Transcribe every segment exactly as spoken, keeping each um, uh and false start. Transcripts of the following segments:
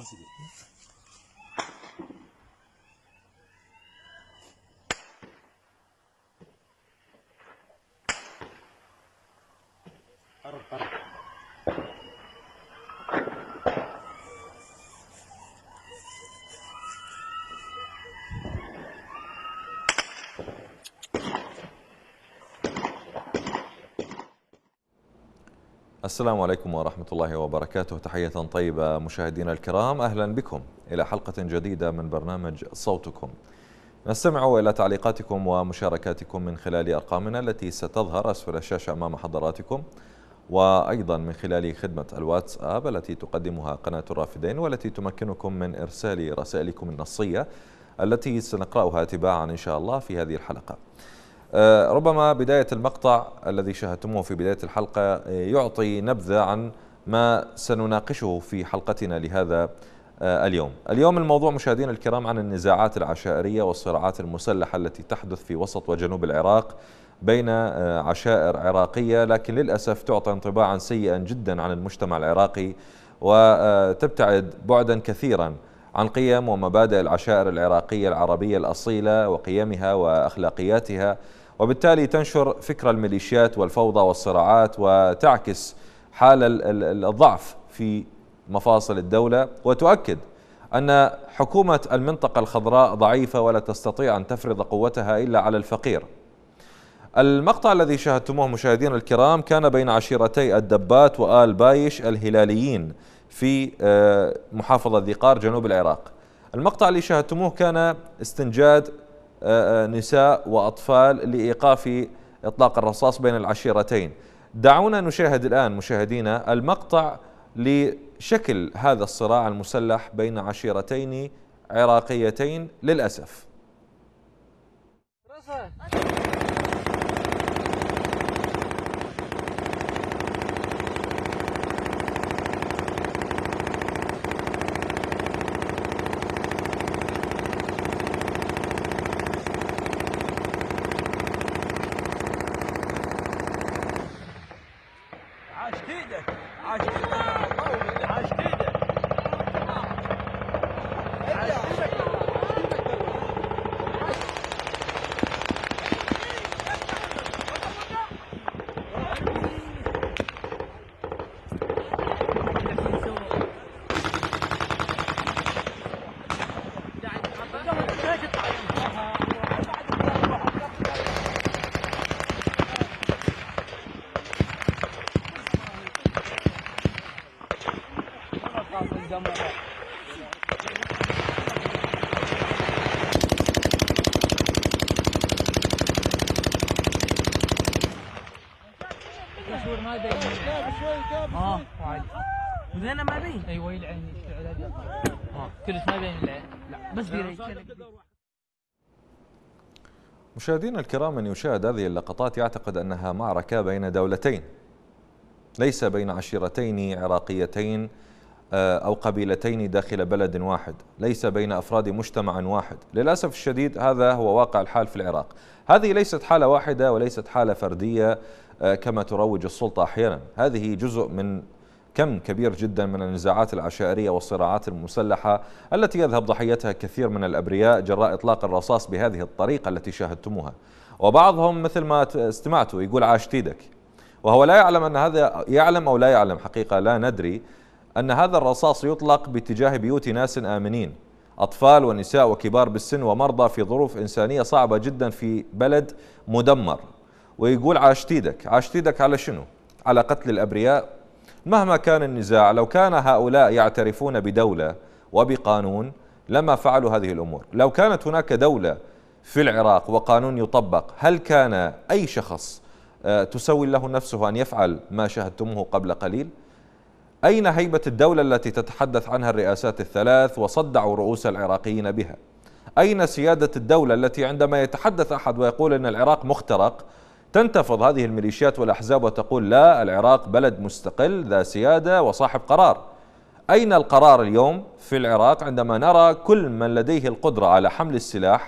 السلام عليكم ورحمة الله وبركاته. تحية طيبة مشاهدينا الكرام، أهلا بكم إلى حلقة جديدة من برنامج صوتكم. نستمع إلى تعليقاتكم ومشاركاتكم من خلال أرقامنا التي ستظهر أسفل الشاشة أمام حضراتكم، وأيضا من خلال خدمة الواتساب التي تقدمها قناة الرافدين والتي تمكنكم من إرسال رسائلكم النصية التي سنقرأها تباعا إن شاء الله في هذه الحلقة. ربما بداية المقطع الذي شاهدتموه في بداية الحلقة يعطي نبذة عن ما سنناقشه في حلقتنا لهذا اليوم. اليوم الموضوع مشاهدينا الكرام عن النزاعات العشائرية والصراعات المسلحة التي تحدث في وسط وجنوب العراق بين عشائر عراقية، لكن للأسف تعطي انطباعا سيئا جدا عن المجتمع العراقي وتبتعد بعدا كثيرا عن قيم ومبادئ العشائر العراقية العربية الأصيلة وقيمها وأخلاقياتها، وبالتالي تنشر فكر الميليشيات والفوضى والصراعات وتعكس حال الضعف في مفاصل الدولة، وتؤكد أن حكومة المنطقة الخضراء ضعيفة ولا تستطيع أن تفرض قوتها إلا على الفقير. المقطع الذي شاهدتموه مشاهدينا الكرام كان بين عشيرتي الدبات وآل بايش الهلاليين في محافظة ذي قار جنوب العراق. المقطع اللي شاهدتموه كان استنجاد نساء وأطفال لإيقاف إطلاق الرصاص بين العشيرتين. دعونا نشاهد الآن مشاهدينا المقطع لشكل هذا الصراع المسلح بين عشيرتين عراقيتين للأسف. ما يبين اه وايد وذينا ما يبين. ايوه العين يشتغل اه كلش ما يبين العين، لا بس بيري. مشاهدينا الكرام، من يشاهد هذه اللقطات يعتقد أنها معركة بين دولتين، ليس بين عشيرتين عراقيتين أو قبيلتين داخل بلد واحد، ليس بين أفراد مجتمع واحد. للأسف الشديد هذا هو واقع الحال في العراق. هذه ليست حالة واحدة وليست حالة فردية كما تروج السلطة أحيانا، هذه جزء من كم كبير جدا من النزاعات العشائرية والصراعات المسلحة التي يذهب ضحيتها كثير من الأبرياء جراء إطلاق الرصاص بهذه الطريقة التي شاهدتموها. وبعضهم مثل ما استمعتوا يقول عاش تيدك، وهو لا يعلم أن هذا، يعلم أو لا يعلم حقيقة لا ندري، أن هذا الرصاص يطلق باتجاه بيوت ناس آمنين، أطفال ونساء وكبار بالسن ومرضى في ظروف إنسانية صعبة جدا في بلد مدمر. ويقول عاش تيدك. عاش تيدك على شنو؟ على قتل الأبرياء. مهما كان النزاع، لو كان هؤلاء يعترفون بدولة وبقانون لما فعلوا هذه الأمور. لو كانت هناك دولة في العراق وقانون يطبق، هل كان أي شخص تسوي له نفسه أن يفعل ما شاهدتموه قبل قليل؟ أين هيبة الدولة التي تتحدث عنها الرئاسات الثلاث وصدعوا رؤوس العراقيين بها؟ أين سيادة الدولة التي عندما يتحدث أحد ويقول أن العراق مخترق تنتفض هذه الميليشيات والأحزاب وتقول لا، العراق بلد مستقل ذا سيادة وصاحب قرار؟ أين القرار اليوم في العراق عندما نرى كل من لديه القدرة على حمل السلاح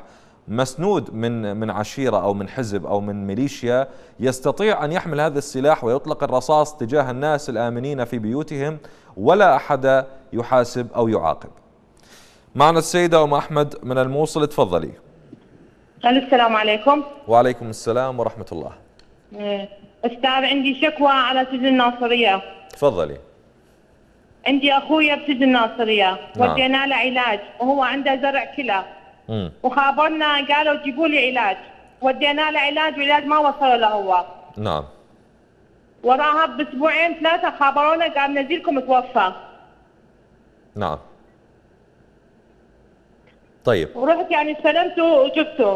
مسنود من من عشيرة أو من حزب أو من ميليشيا يستطيع أن يحمل هذا السلاح ويطلق الرصاص تجاه الناس الآمنين في بيوتهم ولا أحد يحاسب أو يعاقب. معنا السيدة أم أحمد من الموصل، تفضلي. السلام عليكم. وعليكم السلام ورحمة الله. أستاذ، عندي شكوى على سجن الناصرية. تفضلي. عندي أخويا بسجن الناصرية، نعم. ودينا له علاج وهو عنده زرع كلى، مم. وخابرنا قالوا جيبوا لي علاج، ودينا له علاج وعلاج ما وصل له هو. نعم. وراها بأسبوعين ثلاثة خابرونا قال نزيلكم توفى. نعم. طيب. ورحت يعني استلمته وجبته.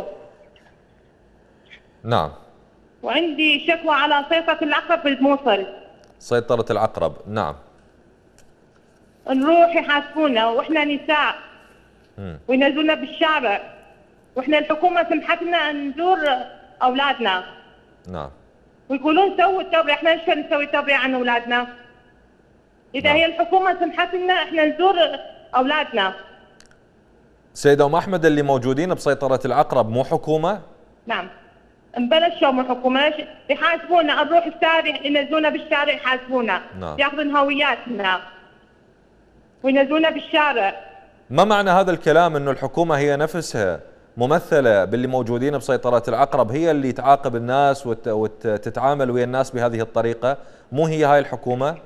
نعم. وعندي شكوى على سيطرة العقرب في الموصل. سيطرة العقرب، نعم. نروح يحاسبونا واحنا نساء. مم. وينزلونا بالشارع، واحنا الحكومة سمحت لنا نزور اولادنا. نعم. ويقولون سووا التوبة، احنا ايش نسوي توبة عن اولادنا؟ اذا نعم. هي الحكومة سمحت لنا احنا نزور اولادنا. سيدة أم أحمد، اللي موجودين بسيطرة العقرب مو حكومة؟ نعم. مبلشوا من الحكومة يحاسبونا، نروح الشارع ينزلونا بالشارع يحاسبونا. نعم. ياخذون هوياتنا وينزلونا بالشارع. ما معنى هذا الكلام انه الحكومة هي نفسها ممثلة باللي موجودين بسيطرة العقرب هي اللي تعاقب الناس وت... وتتعامل ويا الناس بهذه الطريقة؟ مو هي هاي الحكومة؟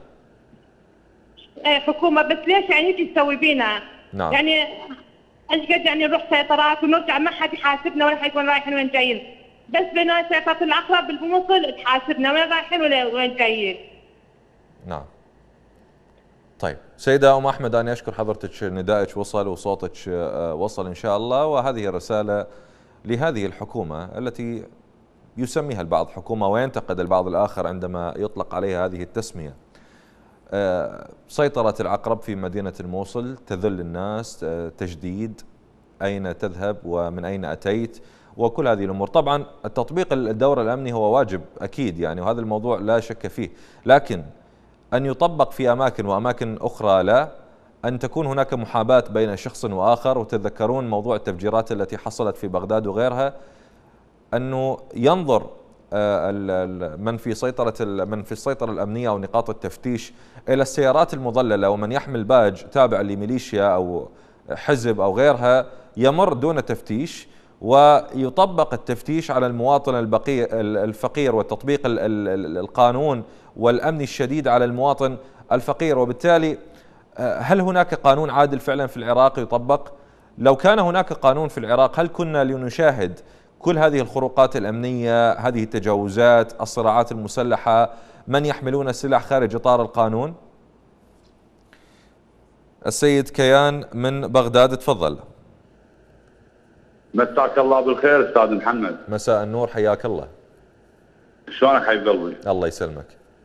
ايه حكومة، بس ليش يعني يجي تسوي بينا؟ نعم. يعني ايش قد يعني نروح سيطرات ونرجع ما حد يحاسبنا ولا حد وين رايحين وين جايين، بس بين سيطرة العقرب بالموصل تحاسبنا وين رايحين ولا وين جايين. نعم. طيب سيدة أم أحمد، أنا أشكر حضرتك، ندائك وصل وصوتك وصل إن شاء الله، وهذه رسالة لهذه الحكومة التي يسميها البعض حكومة وينتقد البعض الآخر عندما يطلق عليها هذه التسمية. سيطرة العقرب في مدينة الموصل تذل الناس، تجديد، أين تذهب ومن أين أتيت وكل هذه الأمور. طبعا التطبيق الدور الأمني هو واجب أكيد يعني، وهذا الموضوع لا شك فيه، لكن أن يطبق في أماكن وأماكن أخرى لا، أن تكون هناك محاباة بين شخص وآخر. وتذكرون موضوع التفجيرات التي حصلت في بغداد وغيرها، أنه ينظر من في سيطرة من في السيطرة الأمنية أو نقاط التفتيش إلى السيارات المظللة، ومن يحمل باج تابع لميليشيا أو حزب أو غيرها يمر دون تفتيش، ويطبق التفتيش على المواطن الفقير وتطبيق القانون والأمن الشديد على المواطن الفقير. وبالتالي هل هناك قانون عادل فعلا في العراق يطبق؟ لو كان هناك قانون في العراق هل كنا لنشاهد كل هذه الخروقات الأمنية، هذه التجاوزات، الصراعات المسلحة، من يحملون السلاح خارج إطار القانون؟ السيد كيان من بغداد، تفضل. مساك الله بالخير استاذ محمد. مساء النور، حياك الله. شلونك حبيب قلبي؟ الله يسلمك.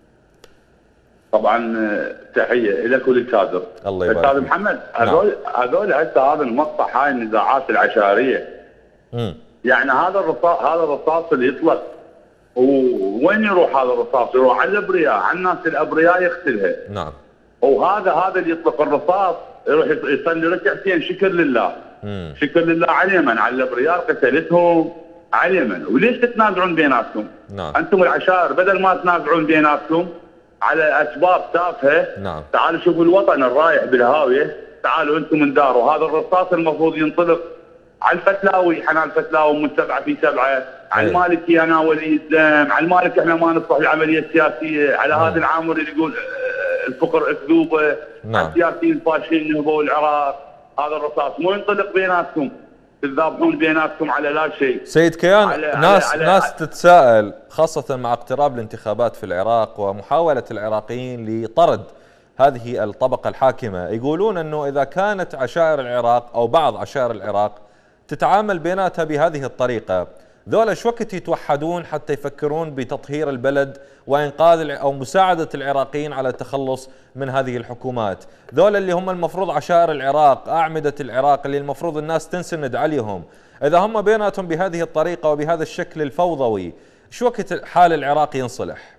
طبعا تحيه لك وللكادر. الله يبارك. استاذ محمد، هذول هذول هسه هذا المقطع، هاي النزاعات العشائريه. امم يعني هذا الرصاص هذا الرصاص اللي يطلق، وين يروح هذا الرصاص؟ يروح على الابرياء، على الناس الابرياء يقتلها. نعم. وهذا هذا اللي يطلق الرصاص يروح يصلي ركعتين شكر لله. مم. شكر لله على اليمن، على الابرياء قتلتهم على اليمن. وليش تتنازعون بيناتكم؟ نعم. انتم العشائر بدل ما تنازعون بيناتكم على اسباب تافهه، نعم. تعالوا شوفوا الوطن الرايح بالهاويه، تعالوا انتم انداروا. هذا الرصاص المفروض ينطلق على الفتلاوي، حنان الفتلاوي من سبعه في سبعه، على المالكي انا ولي الدم، على المالك احنا ما نصلح العمليه السياسيه، على هذا العامر اللي يقول الفقر اكذوبه، نعم. السياسيين الفاشلين نهبوا العراق. هذا الرصاص مو ينطلق بيناتكم، تذابحون بيناتكم على لا شيء. سيد كيان، على ناس على ناس على تتساءل خاصة مع اقتراب الانتخابات في العراق ومحاولة العراقيين لطرد هذه الطبقة الحاكمة، يقولون انه اذا كانت عشائر العراق او بعض عشائر العراق تتعامل بيناتها بهذه الطريقة، ذولا شو وقت يتوحدون حتى يفكرون بتطهير البلد وإنقاذ أو مساعدة العراقيين على التخلص من هذه الحكومات؟ ذولا اللي هم المفروض عشائر العراق، أعمدة العراق، اللي المفروض الناس تنسند عليهم، إذا هم بيناتهم بهذه الطريقة وبهذا الشكل الفوضوي، شو وقت حال العراق ينصلح؟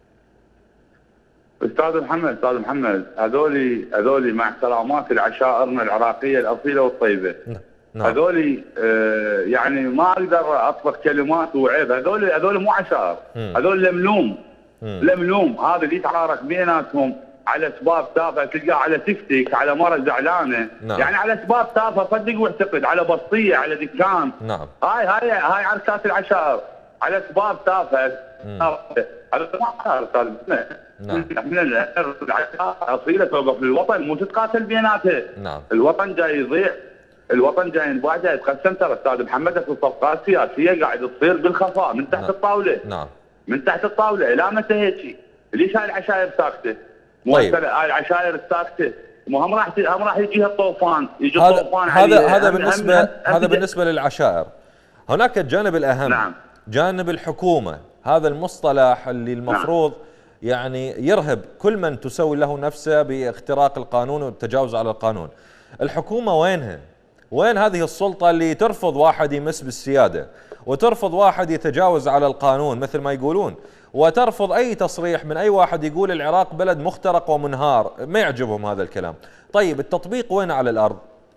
استاذ محمد استاذ محمد هذولي هذولي مع سلامات العشائرنا العراقيه الاصيله والطيبه. نعم. هذول آه يعني ما اقدر اطلق كلمات وعيب، هذول هذول مو عشائر، هذول لملوم لملوم. هذا اللي يتعارك بيناتهم على اسباب تافهه، تلقاه على تكتيك، على مره زعلانه، نعم. يعني على اسباب تافهه صدق واعتقد، على بسطيه، على دكان. نعم. هاي هاي هاي عركات العشائر على اسباب تافهه. هذا ما عشائر استاذ. نعم. احنا العشائر اصيله توقف للوطن، مو تتقاتل بيناتها. نعم. الوطن جاي يضيع، الوطن جاي ينباع، جاي يتقسم. ترى استاذ محمد في الصفقات السياسيه قاعد تصير بالخفاء من تحت نعم. الطاوله. نعم. من تحت الطاوله. الى متى هيك؟ ليش هاي العشائر ساكته؟ طيب. هاي العشائر الساكته مو هم راح هم راح يجيها الطوفان، يجي هذا الطوفان هذا هذا هم بالنسبه هم هم هذا بالنسبه للعشائر. هناك الجانب الاهم. نعم. جانب الحكومه، هذا المصطلح اللي المفروض نعم. يعني يرهب كل من تسوي له نفسه باختراق القانون والتجاوز على القانون. الحكومه وينها؟ وين هذه السلطه اللي ترفض واحد يمس بالسياده، وترفض واحد يتجاوز على القانون مثل ما يقولون، وترفض اي تصريح من اي واحد يقول العراق بلد مخترق ومنهار؟ ما يعجبهم هذا الكلام. طيب التطبيق وين على الارض؟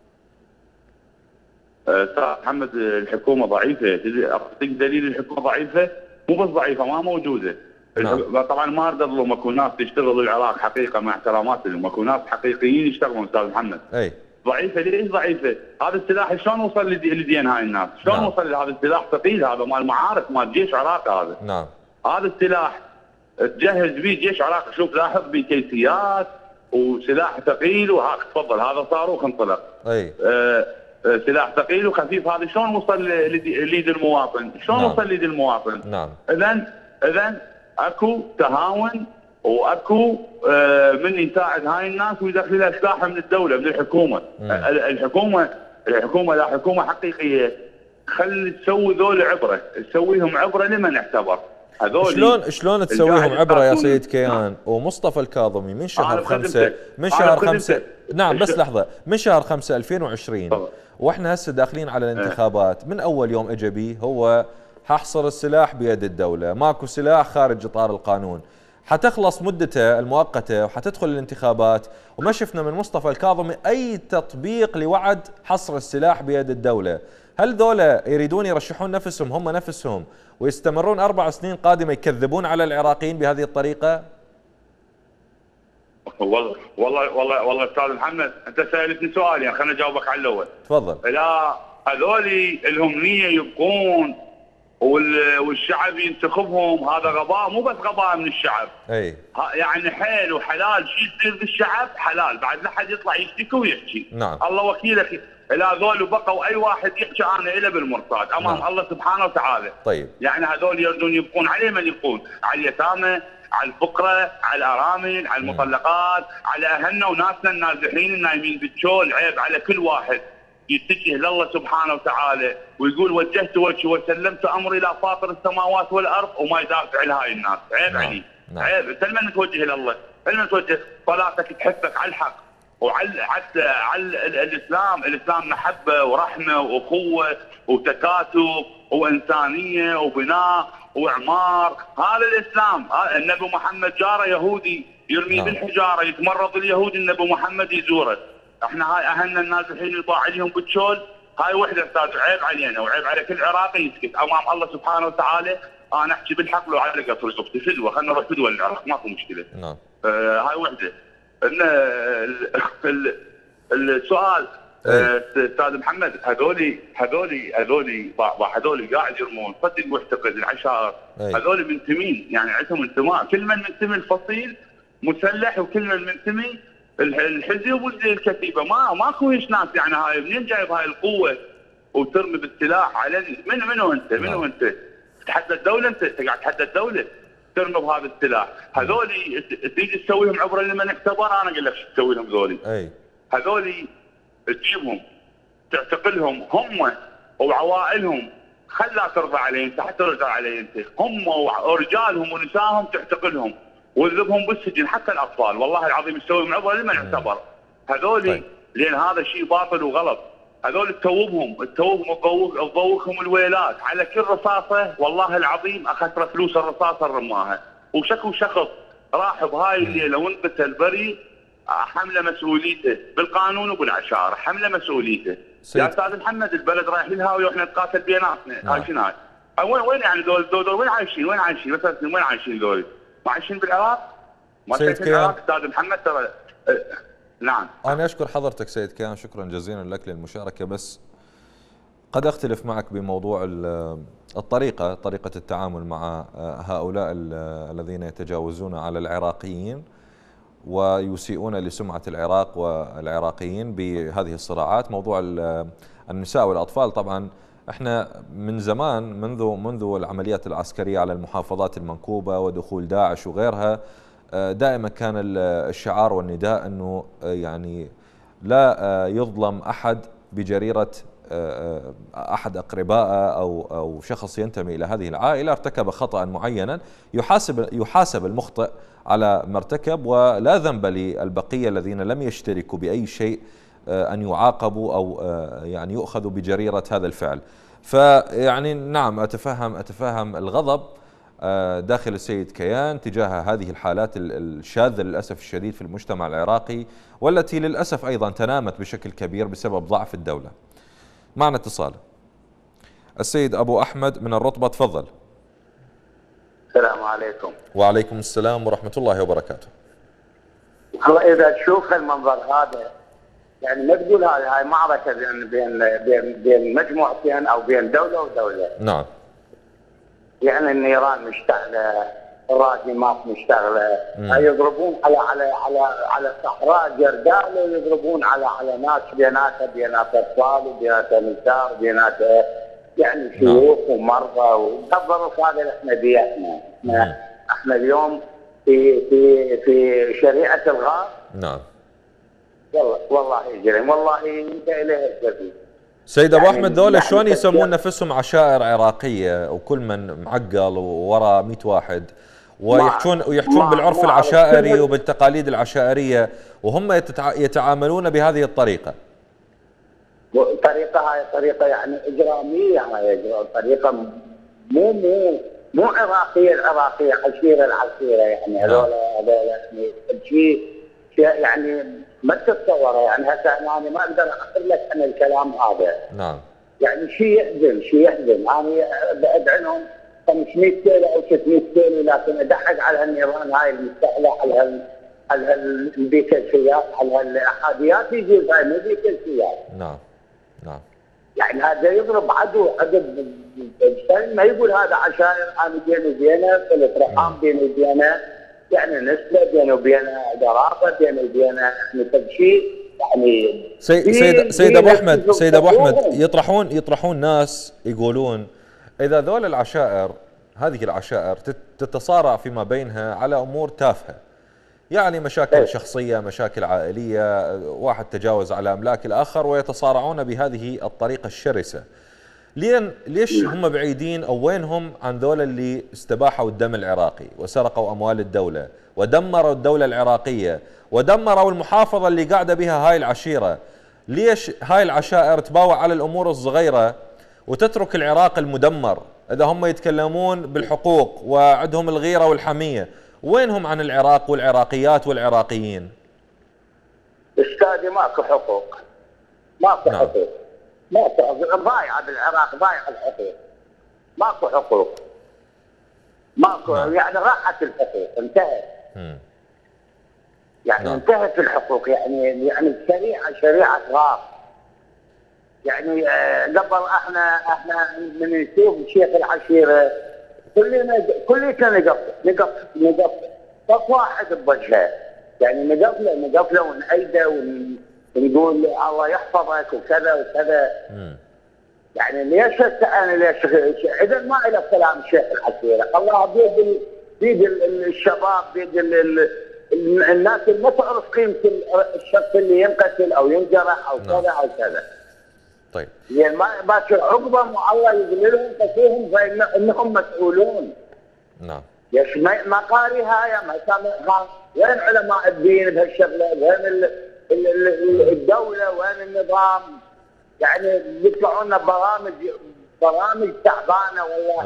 استاذ محمد الحكومه ضعيفه، اعطيك دليل الحكومه ضعيفه، مو بس ضعيفه ما موجوده. نعم. طبعا ما اريد اظلم، اكو ناس تشتغل العراق حقيقه مع احترامات لهم، اكو ناس حقيقيين يشتغلون استاذ محمد. اي ضعيفه. ليش ضعيفه؟ هذا السلاح شلون وصل لدين هاي الناس؟ شلون نعم. وصل لهذا السلاح ثقيل، هذا مال معارك، مال جيش عراقي هذا. نعم. هذا السلاح تجهز به جيش عراقي، شوف لاحظ بكيسيات وسلاح ثقيل، وهاك تفضل هذا صاروخ انطلق. اي آه سلاح ثقيل وخفيف، هذا شلون وصل ليد المواطن؟ شلون نعم. وصل ليد المواطن؟ نعم. اذا اذا اكو تهاون واكو آه من يساعد هاي الناس ويدخل لها سلاح من الدوله، من الحكومه. مم. الحكومه الحكومه لا حكومه حقيقيه، خلي تسوي ذول عبره، تسويهم عبره لمن اعتبر. هذول شلون شلون تسويهم عبره يا سيد كيان؟ ومصطفى الكاظمي من شهر خمسة من شهر خمسة نعم بس لحظه من شهر خمسة ألفين وعشرين طبعا. واحنا هسه داخلين على الانتخابات. من اول يوم اجى بيه هو ححصر السلاح بيد الدوله، ماكو سلاح خارج اطار القانون، حتخلص مدته المؤقته وحتدخل الانتخابات، وما شفنا من مصطفى الكاظمي اي تطبيق لوعد حصر السلاح بيد الدوله. هل ذولا يريدون يرشحون نفسهم هم نفسهم ويستمرون اربع سنين قادمه يكذبون على العراقيين بهذه الطريقه؟ والله والله والله والله استاذ محمد انت سالتني سؤال، يعني خليني اجاوبك على الاول. تفضل. لا هذول لهم نيه يبقون والشعب ينتخبهم، هذا غباء، مو بس غباء من الشعب. اي يعني حيل وحلال شيء يصير بالشعب حلال، بعد لا حد يطلع يشتكي ويحكي. نعم. الله وكيلك، لا هذول بقوا اي واحد يحكي عنه الا بالمرصاد امام نعم. الله سبحانه وتعالى. طيب. يعني هذول يردون يبقون عليه من يبقون؟ على اليتامى، على الفقراء، على الارامل، على المطلقات، على اهلنا وناسنا النازحين النايمين بالشول. عيب على كل واحد يتجه لله سبحانه وتعالى ويقول وجهت وجهي وسلمت امري الى فاطر السماوات والارض وما يدافع لهاي الناس. عيب نعم. عليه. نعم. عيب. انت لما تتوجه لله، لما توجه صلاتك تحثك على الحق وعلى على على الاسلام. الاسلام محبه ورحمه واخوه وتكاتف وانسانيه وبناء واعمار، هذا الاسلام. النبي محمد جاره يهودي يرمي نعم. بالحجاره، يتمرض اليهودي النبي محمد يزوره. احنا هاي اهلنا النازحين يطاع عليهم بالشول، هاي وحده استاذ. عيب علينا وعيب على كل عراقي يسكت امام الله سبحانه وتعالى. انا احكي بالحق لو على قطر رقبتي فدوه، خلينا نروح فدوه للعراق ماكو مشكله. نعم. آه هاي وحده. السؤال استاذ محمد، هذولي هذولي هذولي هذولي قاعد يرمون صدق واعتقد العشائر، هذولي منتمين، يعني عندهم انتماء، كل من منتمي الفصيل مسلح وكل من منتمي الحزب والكتيبه. ما ماكو هيش ناس، يعني هاي منين جايب هاي القوه وترمي بالسلاح على من منو انت؟ منو انت؟ تتحدى الدوله؟ انت انت قاعد تتحدى الدوله ترمي بهذا السلاح. هذولي تريد تسويهم عبره لمن اعتبر، انا اقول لك شو تسوي لهم ذولي. اي هذولي تجيبهم تعتقلهم هم وعوائلهم، خلا ترضى عليهم، انت حتى ترضى علي انت، هم ورجالهم ونسائهم تعتقلهم وذبهم بالسجن حتى الاطفال، والله العظيم تسويهم عبره لمن اعتبر. هذولي طيب. لان هذا شيء باطل وغلط. هذول تتوبهم تتوبهم تضوخهم الويلات على كل رصاصه، والله العظيم اخسر فلوس الرصاصه الرماها. وشكو شخص راح بهاي الليله وانقتل بريء حمله مسؤوليته بالقانون وبالعشائر، حمله مسؤوليته. سيد. يا استاذ محمد البلد رايح للهاويه واحنا نتقاتل بيناتنا، هاي شنو هاي؟ وين وين يعني دول دول وين عايشين؟ وين عايشين؟ مثلا وين عايشين دول؟ ما عايشين بالعراق؟ ما سيد شايفين العراق استاذ محمد ترى. نعم. انا اشكر حضرتك سيد كيان، شكرا جزيلا لك للمشاركه، بس قد أختلف معك بموضوع الطريقة طريقة التعامل مع هؤلاء الذين يتجاوزون على العراقيين ويسيئون لسمعة العراق والعراقيين بهذه الصراعات. موضوع النساء والأطفال طبعا احنا من زمان منذ منذ العمليات العسكرية على المحافظات المنكوبة ودخول داعش وغيرها دائما كان الشعار والنداء أنه يعني لا يظلم أحد بجريرة أحد أقربائه أو أو شخص ينتمي إلى هذه العائلة ارتكب خطأ معينا، يحاسب يحاسب المخطئ على ما ارتكب، ولا ذنب للبقية الذين لم يشتركوا بأي شيء أن يعاقبوا أو يعني يؤخذوا بجريرة هذا الفعل. فيعني نعم أتفهم أتفهم الغضب داخل السيد كيان تجاه هذه الحالات الشاذة للأسف الشديد في المجتمع العراقي، والتي للأسف أيضا تنامت بشكل كبير بسبب ضعف الدولة. معنا اتصال. السيد أبو أحمد من الرطبة، تفضل. السلام عليكم. وعليكم السلام ورحمة الله وبركاته. والله إذا تشوف المنظر هذا يعني ما تقول هاي هاي معركة بين بين بين بين مجموعتين أو بين دولة ودولة. نعم. يعني النيران مشتعلة، الراجمات مشتغلة، يضربون على على على على صحراء جرداء ويضربون على على ناس بيناتها بينات اطفال وبينات نساء وبينات يعني شيوخ ومرضى، والظرف هذا اللي احنا بيه احنا احنا احنا اليوم في في في شريعة الغاز. نعم. والله والله يجرم، والله انت اليه السبيل. سيد ابو احمد ذولا شلون يسمون نفسهم عشائر عراقيه وكل من معقل وورا مئة واحد ويحجون ويحجون بالعرف العشائري وبالتقاليد العشائريه وهم يتعاملون بهذه الطريقه؟ طريقه هاي طريقه يعني اجراميه، هاي طريقه مو مو مو عراقيه العراقيه عشيره العشيره يعني هذول هذول يعني شيء يعني ما تتصوره. يعني هسه انا ما اقدر اقول لك عن الكلام هذا. نعم. يعني شيء يحزن شيء يحزن. انا ابعد عنهم خمسمئة كيلو او ستمئة كيلو، لكن ادحق على هالنيران هاي المستحله، على هال على هالبيكلسيات، على هالاحاديات يجوز، هاي مو بيكلسيات. نعم. نعم. يعني هذا يضرب عدو عدو ما يقول هذا عشائر انا بيني وبينه صله رحام بيني وبينه، يعني نسبه بيني وبينه قرابه بيني وبينه يعني تبشير يعني. سيد سيد سيد ابو احمد سيد ابو احمد يطرحون يطرحون ناس يقولون اذا ذول العشائر هذه العشائر تتصارع فيما بينها على امور تافهه، يعني مشاكل إيه؟ شخصيه، مشاكل عائليه، واحد تجاوز على املاك الاخر ويتصارعون بهذه الطريقه الشرسه. لين ليش هم بعيدين او وينهم عن ذول اللي استباحوا الدم العراقي وسرقوا اموال الدوله ودمروا الدوله العراقيه ودمروا المحافظه اللي قاعده بها هاي العشيره؟ ليش هاي العشائر تباوع على الامور الصغيره وتترك العراق المدمر؟ اذا هم يتكلمون بالحقوق وعندهم الغيره والحميه، وينهم عن العراق والعراقيات والعراقيين؟ استاذي ماكو حقوق، ماكو نعم. حقوق، ماكو ضايعه بالعراق، ضايعه الحقوق، ماكو حقوق، ماكو نعم. يعني راحت الحقوق، انتهت. م. يعني نعم. انتهت الحقوق، يعني يعني الشريعه شريعه غاص. يعني آه قبل احنا احنا من نشوف شيخ العشيره كلنا كلنا نقف نقف نقف صف واحد بوجهه، يعني نقفله نقفله ونأيده ونقول الله يحفظك وكذا وكذا. م. يعني ليش انا ليش اذا ما له كلام شيخ العشيره، الله بيد بيد الشباب بيد الناس اللي ما تعرف قيمه الشخص اللي ينقتل او ينجرح او كذا او كذا. طيب. يعني ما باكر عقبهم والله يقول لهم قتلوهم فانهم مسؤولون. نعم. ليش ما قاري هاي ما سامعها؟ وين علماء الدين بهالشغله؟ وين الدوله؟ وين النظام؟ يعني بيطلعوا لنا برامج برامج تعبانه والله. أي.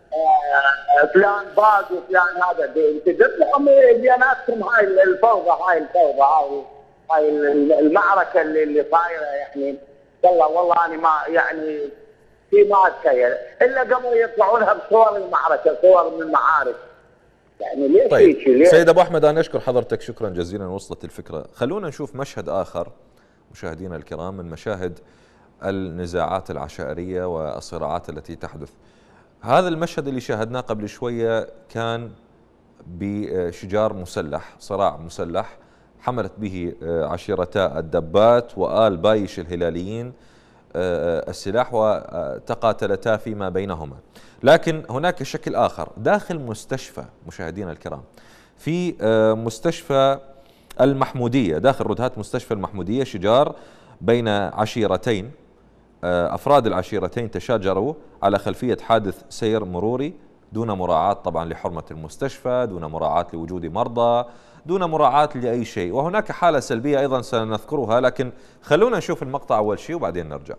فلان باق وفلان هذا تطلعوا بيناتكم هاي الفوضى هاي الفوضى هاي هاي المعركه اللي اللي صايره يعني. والله والله انا ما يعني في ما اتخيل الا قبل يطلعونها بصور المعركه، صور من المعارك يعني. ليش طيب ليه؟ سيد ابو احمد انا اشكر حضرتك شكرا جزيلا، وصلت الفكره. خلونا نشوف مشهد اخر مشاهدينا الكرام من مشاهد النزاعات العشائريه والصراعات التي تحدث. هذا المشهد اللي شاهدناه قبل شويه كان بشجار مسلح، صراع مسلح حملت به عشيرتا الدبات وآل بايش الهلاليين السلاح وتقاتلتا فيما بينهما. لكن هناك شكل آخر داخل مستشفى مشاهدينا الكرام، في مستشفى المحمودية، داخل ردهات مستشفى المحمودية شجار بين عشيرتين، أفراد العشيرتين تشاجروا على خلفية حادث سير مروري دون مراعاة طبعا لحرمة المستشفى، دون مراعاة لوجود مرضى، دون مراعاة لأي شيء. وهناك حالة سلبية أيضا سنذكرها، لكن خلونا نشوف المقطع أول شيء وبعدين نرجع.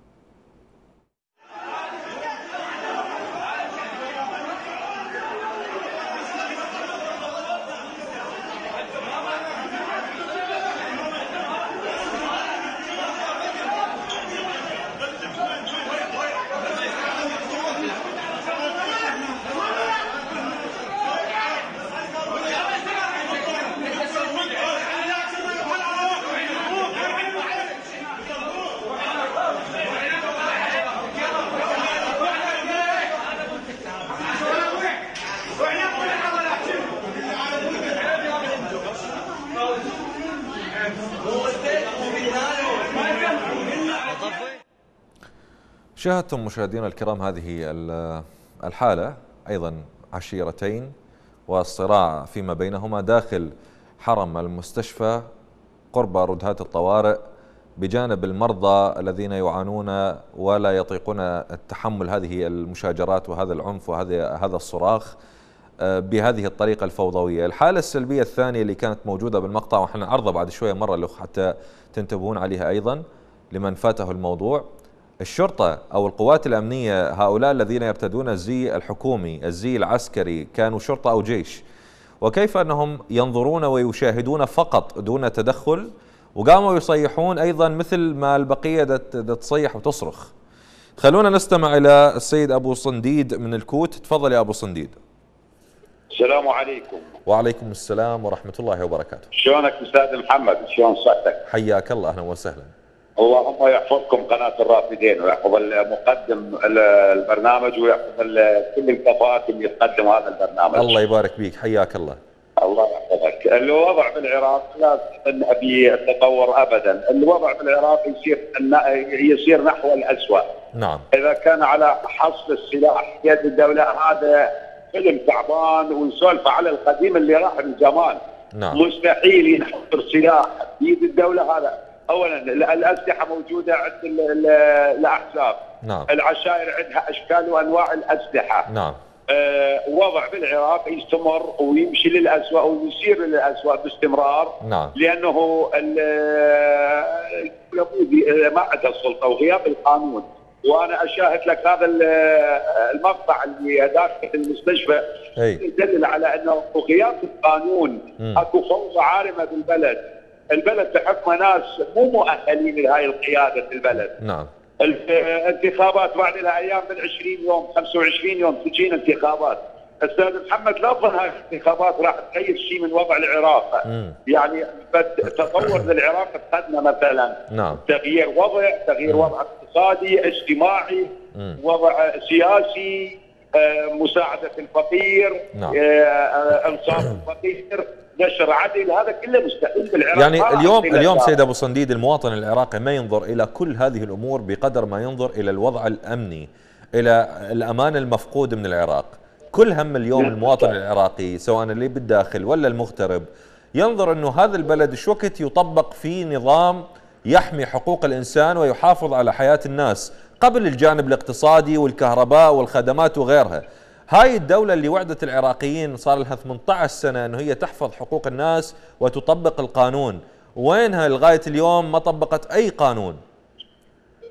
شاهدتم مشاهدينا الكرام هذه الحالة، أيضا عشيرتين والصراع فيما بينهما داخل حرم المستشفى قرب ردهات الطوارئ، بجانب المرضى الذين يعانون ولا يطيقون التحمل هذه المشاجرات وهذا العنف وهذا هذا الصراخ بهذه الطريقة الفوضوية. الحالة السلبية الثانية اللي كانت موجودة بالمقطع وحنا نعرضها بعد شوية مرة له حتى تنتبهون عليها أيضا لمن فاته الموضوع، الشرطة أو القوات الأمنية، هؤلاء الذين يرتدون الزي الحكومي الزي العسكري كانوا شرطة أو جيش، وكيف أنهم ينظرون ويشاهدون فقط دون تدخل، وقاموا يصيحون أيضا مثل ما البقية تصيح وتصرخ. خلونا نستمع إلى السيد أبو صنديد من الكوت. تفضل يا أبو صنديد. السلام عليكم. وعليكم السلام ورحمة الله وبركاته. شلونك أستاذ محمد؟ شلون صحتك؟ حياك الله، أهلا وسهلا. اللهم يحفظكم قناة الرافدين ويحفظ المقدم البرنامج ويحفظ كل الكفاءات اللي يقدم هذا البرنامج. الله يبارك بيك، حياك الله. الله يحفظك. الوضع بالعراق لا نبي التطور ابدا، الوضع بالعراق يصير يصير نحو الأسوأ. نعم. اذا كان على حصر السلاح في يد الدولة هذا فيلم تعبان، ونسولف على القديم اللي راح من زمان. نعم. مستحيل ينحصر سلاح في يد الدولة هذا. اولا الاسلحه موجوده عند الاحزاب. نعم. العشائر عندها اشكال وانواع الاسلحه. نعم. آه وضع بالعراق يستمر ويمشي للأسوأ ويسير للأسوأ باستمرار. نعم. لانه ما عندها السلطه وغياب القانون. وانا اشاهد لك هذا المقطع اللي داخل المستشفى يدلل على انه غياب القانون. م. اكو فوضى عارمه بالبلد. البلد بحكم ناس مو مؤهلين لهاي القياده في البلد. نعم. الانتخابات بعد لها ايام من عشرين يوم خمسة وعشرين يوم تجينا انتخابات. استاذ محمد لا اظن هاي الانتخابات راح تغير شيء من وضع العراق. مم. يعني تطور للعراق تقدم مثلا. نعم. تغيير وضع، تغيير مم. وضع اقتصادي، اجتماعي، مم. وضع سياسي، آه، مساعده الفقير، نعم. آه، انصاف الفقير، نشر عدل، هذا كله مستحيل بالعراق. يعني اليوم اليوم سيد ابو صنديد المواطن العراقي ما ينظر الى كل هذه الامور بقدر ما ينظر الى الوضع الامني، الى الامان المفقود من العراق. كل هم اليوم المواطن العراقي سواء اللي بالداخل ولا المغترب ينظر انه هذا البلد شو وقت يطبق فيه نظام يحمي حقوق الانسان ويحافظ على حياه الناس قبل الجانب الاقتصادي والكهرباء والخدمات وغيرها. هاي الدولة اللي وعدت العراقيين صار لها ثمانية عشر سنة انه هي تحفظ حقوق الناس وتطبق القانون، وينها لغاية اليوم ما طبقت اي قانون؟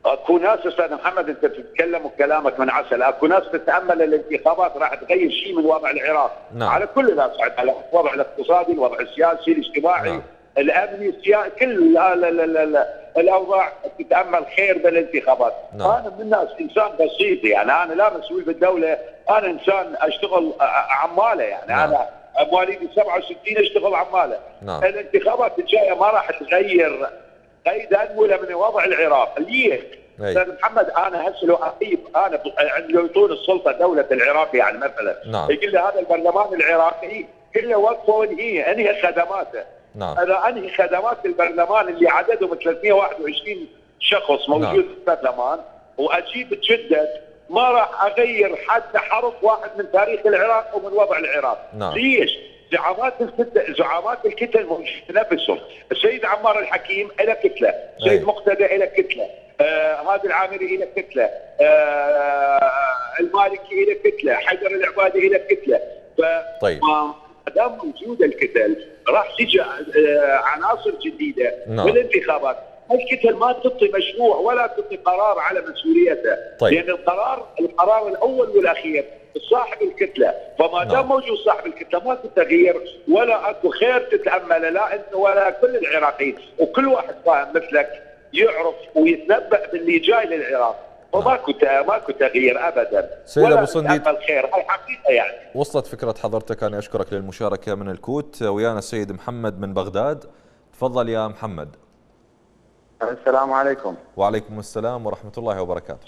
اكو ناس استاذ محمد انت تتكلم وكلامك من عسل، اكو ناس تتامل الانتخابات راح تغير شيء من وضع العراق. نعم. على كل الاصعده، على الوضع الاقتصادي، الوضع السياسي، الاجتماعي، نعم. الامني، السياسي، كل الاوضاع تتامل خير بالانتخابات. نعم. انا من الناس انسان بسيط، يعني انا لا مسؤول بالدوله، انا انسان اشتغل عماله، يعني نعم. انا مواليد سبعة وستين اشتغل عماله. نعم. الانتخابات الجايه ما راح تغير قيدا ولا من وضع العراق. ليه؟ استاذ محمد انا هسه لو اطيب انا لو يعطون السلطه دوله العراق يعني مثلا، نعم. يقول لي هذا البرلمان العراقي كله وقفه وانهي انهي خدماته. نعم. انا انهي خدمات البرلمان اللي عددهم ثلاثمئة وواحد وعشرين شخص موجود، نعم. في البرلمان، واجيب تجدد، ما راح اغير حتى حرف واحد من تاريخ العراق ومن وضع العراق. نعم. ليش؟ زعامات الكتله زعامات الكتل موجودين نفسهم، السيد عمار الحكيم له كتله، السيد مقتدى له كتله، آه هادي العامري له كتله، آه المالكي له كتله، حيدر العبادي له كتله. ف طيب ما دام موجوده الكتل راح تيجي آه عناصر جديده. نعم. بالانتخابات. الكتل ما تعطي مشروع ولا تعطي قرار على مسؤوليته. طيب. لان القرار القرار الاول والاخير صاحب الكتله، فما دام موجود صاحب الكتله ما في تغيير ولا اكو خير تتامله لا انت ولا كل العراقيين، وكل واحد فاهم مثلك يعرف ويتنبأ باللي جاي للعراق، وماكو ماكو تغيير ابدا. سيد ابو صنديد الخير هاي حقيقه يعني. وصلت فكره حضرتك، انا اشكرك للمشاركه من الكوت. ويانا السيد محمد من بغداد، تفضل يا محمد. السلام عليكم. وعليكم السلام ورحمه الله وبركاته.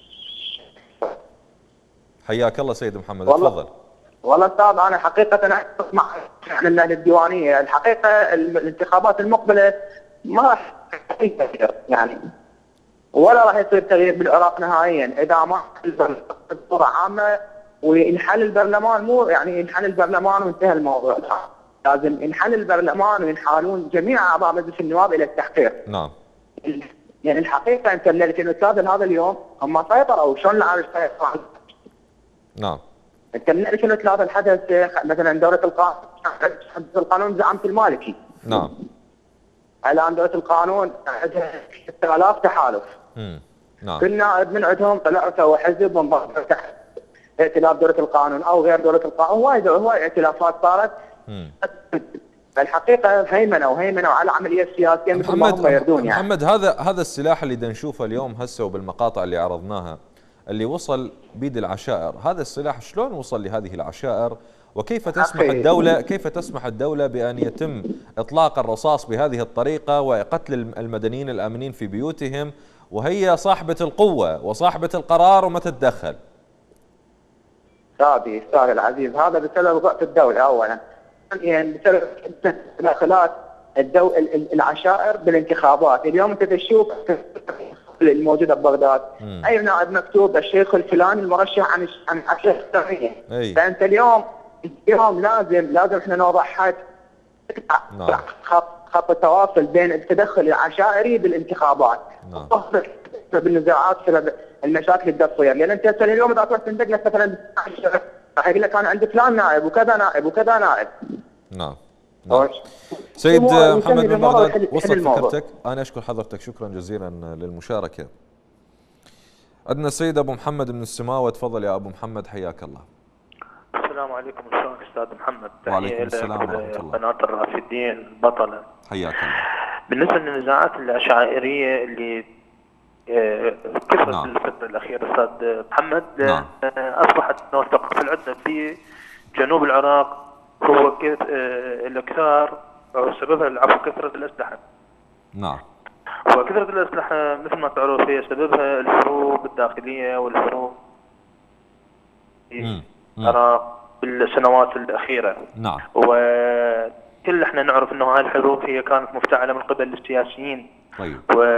حياك الله سيد محمد، تفضل. والله استاذ انا حقيقه اسمع عن اللجنه الديوانيه، الحقيقه الانتخابات المقبله ما راح تغير يعني، ولا راح يصير تغيير بالعراق نهائيا اذا ما بصوره عامه وينحل البرلمان، مو يعني ينحل البرلمان وانتهى الموضوع، لازم ينحل البرلمان وينحالون جميع اعضاء مجلس النواب الى التحقيق. نعم. يعني الحقيقه انت اللي كانوا تساعد هذا اليوم هم سيطروا، شلون العالم سيطروا؟ نعم. انت من ألفين وثلاثة الحدث مثلا دوله القانون القانون زعمت المالكي. نعم. الان دوله القانون عندها ستة آلاف تحالف. امم نعم. كل نائب من عندهم طلعوا سووا حزب وانضموا تحت ائتلاف دوله القانون او غير دوله القانون، هواي هواي ائتلافات صارت. امم الحقيقه هيمنه وهيمنه على العمليه السياسيه مثل ما هم يردون يعني. محمد هذا هذا السلاح اللي نشوفه اليوم هسه وبالمقاطع اللي عرضناها اللي وصل بيد العشائر، هذا السلاح شلون وصل لهذه العشائر؟ وكيف تسمح الدولة كيف تسمح الدولة بأن يتم إطلاق الرصاص بهذه الطريقة وقتل المدنيين الآمنين في بيوتهم وهي صاحبة القوة وصاحبة القرار وما تتدخل؟ سادي استاذ العزيز، هذا بسبب ضعف الدولة أولا، يعني بسبب تدخلات الدو... العشائر بالانتخابات. اليوم أنت تشوف الموجودة ببغداد أي نائب مكتوب الشيخ الفلاني المرشح عن عن الشيخ الثانية. فأنت اليوم اليوم لازم لازم احنا نوضع حد نعم. خط خط التواصل بين التدخل العشائري بالانتخابات. نعم. بالنزاعات بسبب المشاكل اللي تصير، لان انت اليوم اذا تروح تنتج لك مثلا راح يقول لك انا عندي فلان نائب وكذا نائب وكذا نائب. نعم. نعم. سيد محمد من بغداد وصلت فكرتك، انا اشكر حضرتك شكرا جزيلا للمشاركه. عندنا السيد ابو محمد من السماوه، تفضل يا ابو محمد حياك الله. السلام عليكم استاذ محمد. وعليكم السلام ورحمه الله. قناه الرافدين البطله. حياك الله. بالنسبه للنزاعات العشائريه اللي كثرت نعم. الفتره الاخيره استاذ محمد، نعم. اصبحت انه الثقافه العدة في جنوب العراق هو الاكثار او سببها العفو كثره الاسلحه. نعم. وكثره الاسلحه مثل ما تعرف هي سببها الحروب الداخليه والحروب في العراق بالسنوات الاخيره. نعم. وكل احنا نعرف انه هاي الحروب هي كانت مفتعله من قبل السياسيين. طيب.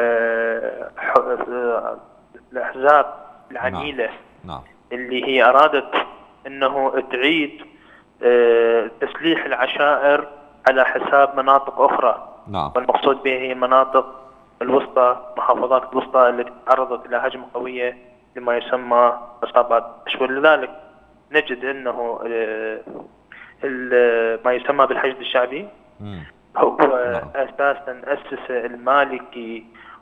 والاحزاب العنيله. نعم. نعم. اللي هي ارادت انه تعيد تسليح العشائر على حساب مناطق اخرى. نعم. والمقصود به هي المناطق الوسطى، محافظات الوسطى التي تعرضت الى هجمه قويه لما يسمى عصابات داعش، ولذلك نجد انه ما يسمى بالحشد الشعبي. مم. هو نعم. اساسا اسس المالكي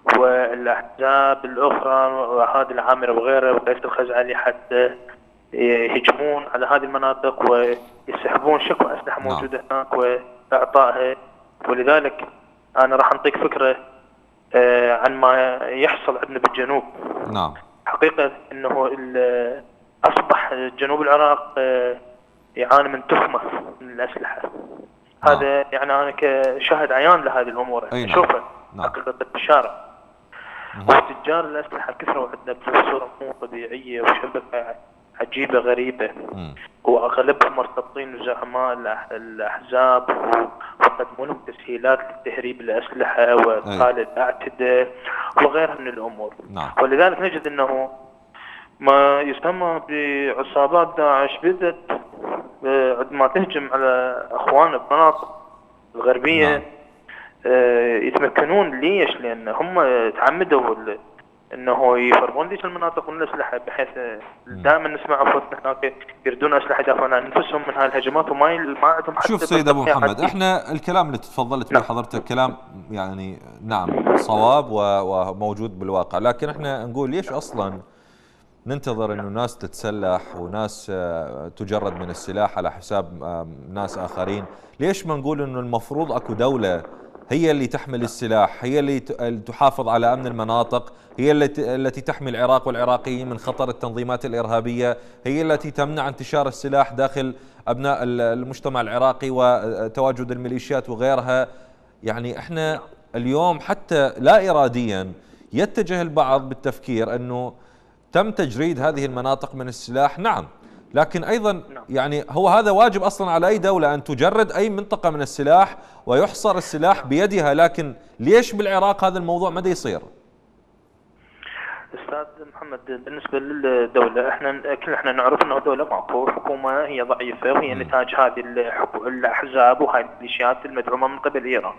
والأحزاب الأخرى وهذه العامرة وغيرها وقيس الخزعلي حتى يهجمون على هذه المناطق ويسحبون شكوى أسلحة موجودة هناك وإعطائها. ولذلك أنا راح أعطيك فكرة عن ما يحصل عندنا بالجنوب. نعم. حقيقة أنه أصبح جنوب العراق يعاني من تخمة من الأسلحة. نعم. هذا يعني أنا كشاهد عيان لهذه الأمور أشوفها. نعم. حقيقة في الشارع. وتجار الأسلحة كثروا عندنا بصورة مو طبيعية وشبكة عجيبة غريبة. مم. وأغلبهم مرتبطين بزعماء الأحزاب وقدموا لهم تسهيلات لتهريب الأسلحة وإدخال الأعتدة وغيرها من الأمور. نعم. ولذلك نجد أنه ما يسمى بعصابات داعش بدأت عندما تهجم على أخواننا بالمناطق الغربية. نعم. يتمكنون. ليش؟ لأن هم تعمدوا انه يفرغون ذيك المناطق من الاسلحه بحيث دائما نسمع اخوتنا هناك يردون اسلحه يدافعون عن انفسهم من هاي الهجمات وما ما عندهم حتى. شوف سيد ابو محمد، احنا الكلام اللي تفضلت به حضرتك كلام يعني نعم صواب وموجود بالواقع، لكن احنا نقول ليش اصلا ننتظر انه ناس تتسلح وناس تجرد من السلاح على حساب ناس اخرين؟ ليش ما نقول انه المفروض اكو دوله هي اللي تحمل السلاح، هي اللي تحافظ على أمن المناطق، هي التي تحمي العراق والعراقيين من خطر التنظيمات الإرهابية، هي التي تمنع انتشار السلاح داخل أبناء المجتمع العراقي وتواجد الميليشيات وغيرها. يعني احنا اليوم حتى لا إراديا يتجه البعض بالتفكير أنه تم تجريد هذه المناطق من السلاح. نعم، لكن أيضا يعني هو هذا واجب أصلا على أي دولة أن تجرد أي منطقة من السلاح ويحصر السلاح بيدها، لكن ليش بالعراق هذا الموضوع ما يصير؟ أستاذ محمد، بالنسبة للدولة احنا كل احنا نعرف أنه دولة ماكو، حكومة هي ضعيفة وهي نتاج هذه الأحزاب وهذه الميليشيات المدعومة من قبل إيران.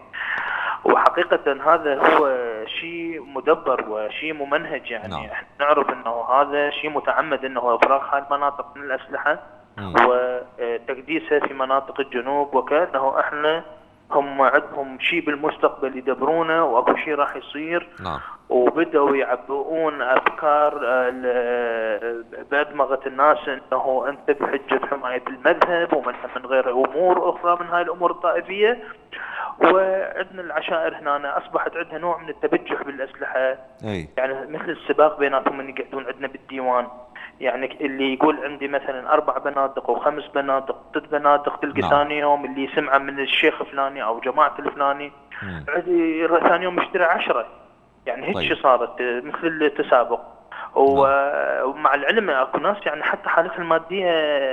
وحقيقة هذا هو شيء مدبر وشيء ممنهج. يعني نعم. احنا نعرف انه هذا شيء متعمد، انه افراغ هذه المناطق من الاسلحة مم. وتكديسها في مناطق الجنوب، وكأنه احنا هم عندهم شيء بالمستقبل يدبرونه واكو شيء راح يصير. نعم. وبدأوا يعبؤون افكار بأدمغة الناس انه انت بحجة حماية المذهب ومن من غير امور اخرى من هاي الامور الطائفية. وعندنا العشائر هنا اصبحت عندها نوع من التبجح بالاسلحه. أي. يعني مثل السباق بيناتهم اللي يقعدون عندنا بالديوان، يعني اللي يقول عندي مثلا اربع بنادق وخمس بنادق ست بنادق، تلقى نعم. ثاني يوم اللي يسمعه من الشيخ الفلاني او جماعه الفلاني عندي ثاني يوم يشتري عشرة. يعني هيك طيب. صارت مثل التسابق. ومع العلم اكو ناس يعني حتى حالتها الماديه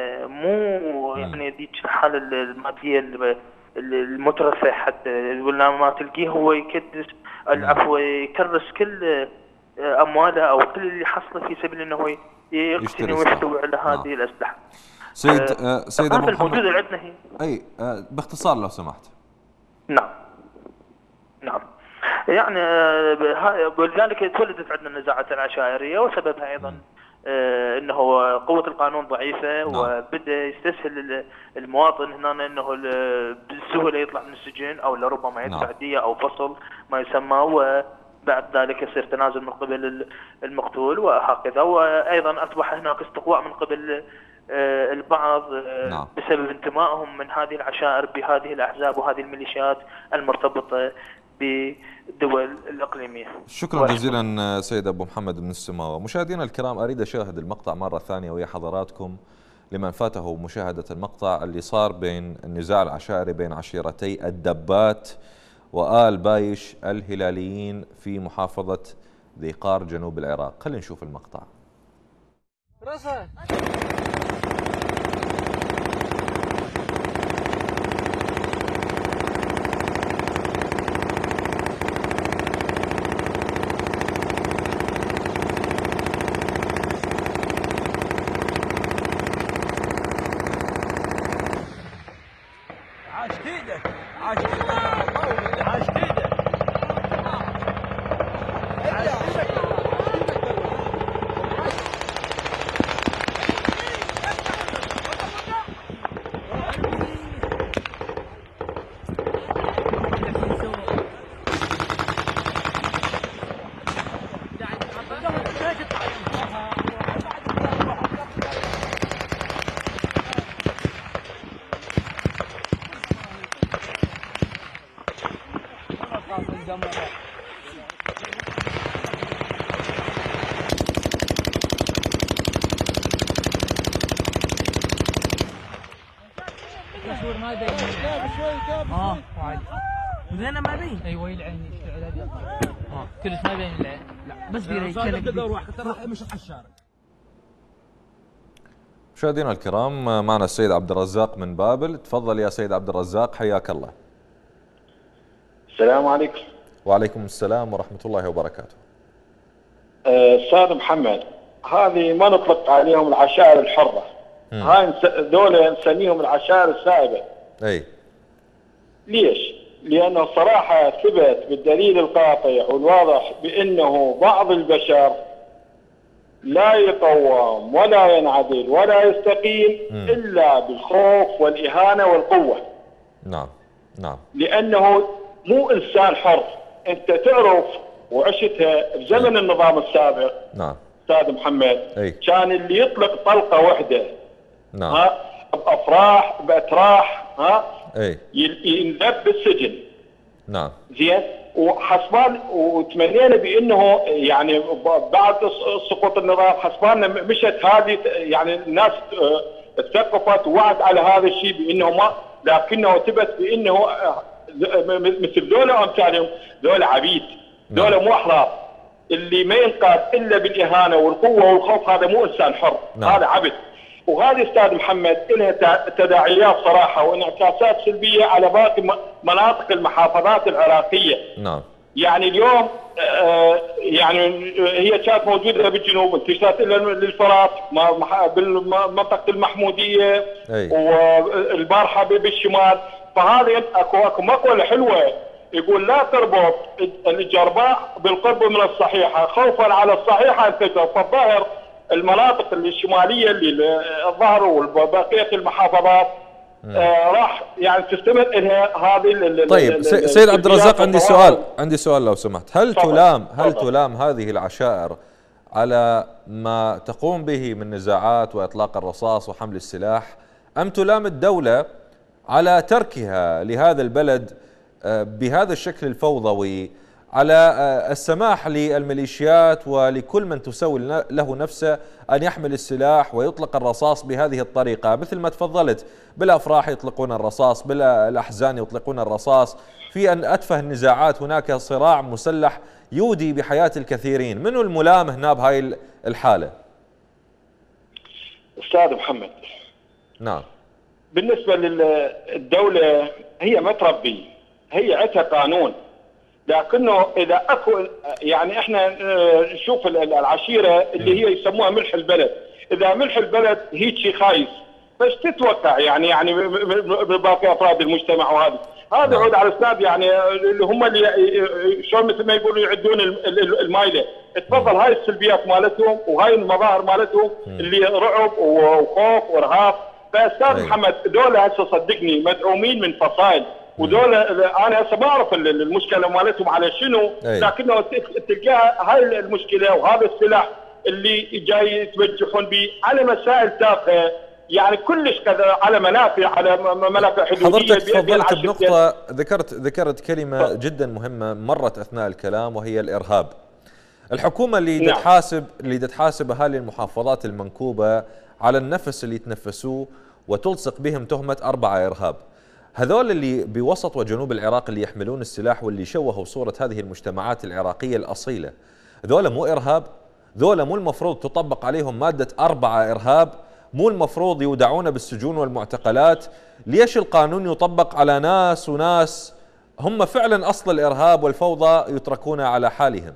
مو يعني ذيك الحاله الماديه المترفه، حتى ولا ما تلقيه هو يكدس العفو يكرس كل امواله او كل اللي حصله في سبيل انه هو يقتني ويحتوي على هذه الاسلحه. سيد آه سيد ابو محمد، الموجوده عندنا هي اي آه باختصار لو سمحت. نعم نعم يعني آه ولذلك تولدت عندنا النزاعات العشائريه، وسببها ايضا آه انه قوه القانون ضعيفه. نعم. وبدا يستسهل المواطن هنا انه بسهوله يطلع من السجن او لربما يدفع نعم. دية او فصل ما يسمى، وبعد ذلك يصير تنازل من قبل المقتول وهكذا. وايضا اصبح هناك استقواء من قبل آه البعض آه نعم. بسبب انتمائهم من هذه العشائر بهذه الاحزاب وهذه الميليشيات المرتبطه بالدول الإقليمية. شكرا جزيلا سيد أبو محمد من السماوة. مشاهدينا الكرام، أريد أشاهد المقطع مرة ثانية ويا حضراتكم لمن فاته مشاهدة المقطع اللي صار بين النزاع العشائري بين عشيرتي الدبات وآل بايش الهلاليين في محافظة ذي قار جنوب العراق. خلينا نشوف المقطع. اه وعادي وذينا ما بين ايوه العين اشتعال هذه اه كلش ما بين العين لا بس بيري كان دور واحد ترى مش على الشارع. مشاهدينا الكرام معنا السيد عبد الرزاق من بابل. تفضل يا سيد عبد الرزاق حياك الله. السلام عليكم. وعليكم السلام ورحمة الله وبركاته. استاذ محمد، هذه ما نطلق عليهم العشائر الحرة، هاي دول نسميهم العشائر السائبة. اي ليش؟ لأنه صراحة ثبت بالدليل القاطع والواضح بأنه بعض البشر لا يقوم ولا ينعدل ولا يستقيم م. إلا بالخوف والإهانة والقوة. نعم نعم. لأنه مو إنسان حر. أنت تعرف وعشتها بزمن أي. النظام السابق. نعم أستاذ محمد. أي. كان اللي يطلق طلقة واحدة نعم ها بأفراح بأتراح ها اي ينذب بالسجن. نعم زين. وحسبان وتمنينا بانه يعني بعد سقوط النظام حسبان مشت هذه يعني الناس تثقفت ووعت على هذا الشيء بانه ما لكنه ثبت بانه مثل ذولا امثالهم ذولا عبيد ذولا مو احرار. اللي ما ينقاد الا بالاهانه والقوه والخوف هذا مو انسان حر. نعم. هذا عبد. وهذه استاذ محمد لها تداعيات صراحه وانعكاسات سلبيه على باقي مناطق المحافظات العراقيه. نعم. يعني اليوم آه يعني هي كانت موجوده بالجنوب انتشرت الى للفرات بالمنطقه المحموديه والبارحه بالشمال. فهذه اكو اكو مقوله حلوه يقول لا تربط الجرباء بالقرب من الصحيحه خوفا على الصحيحه ان تجرب. فالظاهر المناطق الشماليه اللي الظهر وبقيه المحافظات آه راح يعني تستمر لها هذه. طيب سيد عبد الرزاق عندي سؤال عندي سؤال لو سمحت. هل فضل. تلام هل فضل. تلام هذه العشائر على ما تقوم به من نزاعات واطلاق الرصاص وحمل السلاح ام تلام الدوله على تركها لهذا البلد بهذا الشكل الفوضوي، على السماح للميليشيات ولكل من تسوي له نفسه أن يحمل السلاح ويطلق الرصاص بهذه الطريقة؟ مثل ما تفضلت بالأفراح يطلقون الرصاص، بالأحزان يطلقون الرصاص، في أن أتفه النزاعات هناك صراع مسلح يودي بحياة الكثيرين. منو الملام هنا بهاي الحالة؟ أستاذ محمد، نعم، بالنسبة للدولة هي ما تربي، هي عندها قانون، لكنه اذا اكو يعني احنا نشوف العشيره اللي هي يسموها ملح البلد، اذا ملح البلد هيك شيء خايس بس تتوقع يعني يعني باقي افراد المجتمع. وهذا هذا يعود على اسباب يعني اللي هم اللي شلون مثل ما يقولوا يعدون المايله. تفضل هاي السلبيات مالتهم وهاي المظاهر مالتهم اللي رعب وخوف وارهاب. فاستاذ محمد دول هسه صدقني مدعومين من فصائل، ودول انا هسه ما اعرف المشكله مالتهم على شنو، لكنه تلقاها هاي المشكله وهذا السلاح اللي جاي يتوجهون به على مسائل تافهه يعني كلش كذا، على منافع على منافع حدوديه. حضرتك تفضلت بنقطه، ذكرت ذكرت كلمه جدا مهمه مرت اثناء الكلام وهي الارهاب. الحكومه اللي نعم. تتحاسب اللي تتحاسب اهالي المحافظات المنكوبه على النفس اللي يتنفسوه وتلصق بهم تهمه اربعه ارهاب. هذول اللي بوسط وجنوب العراق اللي يحملون السلاح واللي شوهوا صورة هذه المجتمعات العراقية الأصيلة، ذولا مو إرهاب؟ ذولا مو المفروض تطبق عليهم مادة أربعة إرهاب؟ مو المفروض يودعون بالسجون والمعتقلات؟ ليش القانون يطبق على ناس وناس هم فعلا أصل الإرهاب والفوضى يتركون على حالهم؟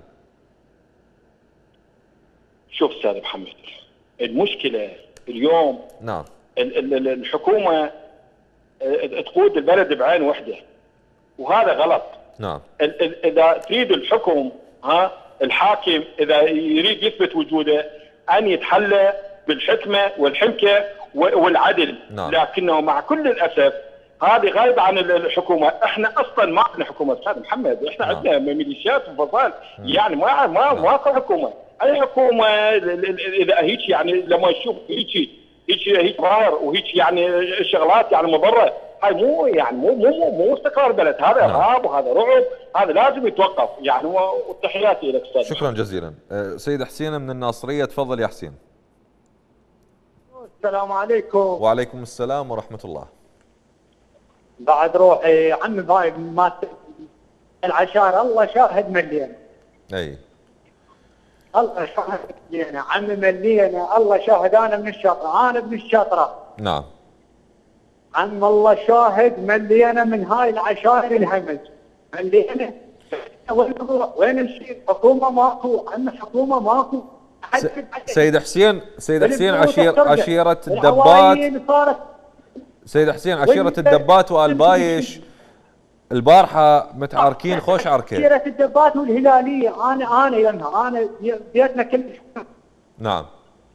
شوف أستاذ محمد، المشكلة اليوم نعم الحكومة تقود البلد بعين وحده وهذا غلط. نعم. اذا تريد الحكم ها الحاكم اذا يريد يثبت وجوده ان يتحلى بالحكمه والحنكه والعدل. نعم. لكنه مع كل الاسف هذه غايبه عن الحكومه. احنا اصلا ما عندنا حكومه استاذ محمد، احنا نعم. عندنا ميليشيات وفصائل يعني ما ما نعم. ماكو حكومه. اي حكومه اذا هيك يعني لما يشوف هيك هيك هيك ظاهر وهيك يعني شغلات يعني مضره، هاي مو يعني مو مو مو استقرار بلد، هذا ارهاب وهذا رعب، هذا لازم يتوقف يعني. وتحياتي لك استاذ. شكرا جزيلا. سيد حسين من الناصريه، تفضل يا حسين. السلام عليكم. وعليكم السلام ورحمه الله. بعد روحي عمي باي ما العشائر الله شاهد ملينا. اي الله شاهد ملينا عمي ملينا الله شاهد انا من الشطره انا ابن الشطره. نعم. عم الله شاهد ملينا من هاي العشائر الهمج ملينا. وين نروح؟ وين نمشي؟ حكومه ماكو، عم حكومه ماكو. سيد حسين سيد حسين عشير عشيرة الدبات سيد حسين عشيرة الدبات وآل بايش البارحة متعاركين خوش عركة. عشيرة الدبات والهلالية أنا أنا يمها أنا بيتنا كل. نعم.